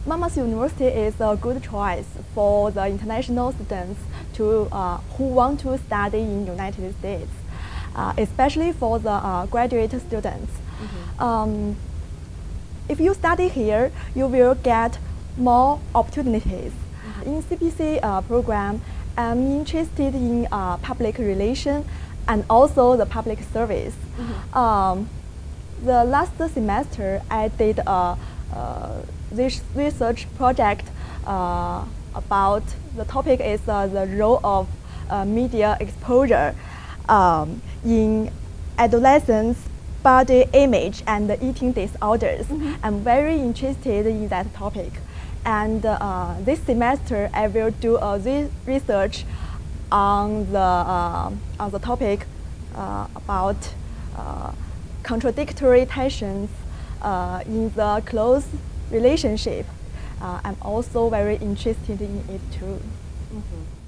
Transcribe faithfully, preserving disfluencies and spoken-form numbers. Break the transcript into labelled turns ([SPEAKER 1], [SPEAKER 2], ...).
[SPEAKER 1] Monmouth University is a good choice for the international students to, uh, who want to study in United States, uh, especially for the uh, graduate students. Mm-hmm. um, if you study here, you will get more opportunities. Mm-hmm. In C P C uh, program, I'm interested in uh, public relations and also the public service. Mm-hmm. um, the last semester, I did a uh, this research project uh, about the topic is uh, the role of uh, media exposure um, in adolescents' body image and eating disorders. Mm-hmm. I'm very interested in that topic, and uh, this semester I will do a re research on the uh, on the topic uh, about uh, contradictory tensions uh, in the close relationship. Uh, I'm also very interested in it too.
[SPEAKER 2] Mm-hmm.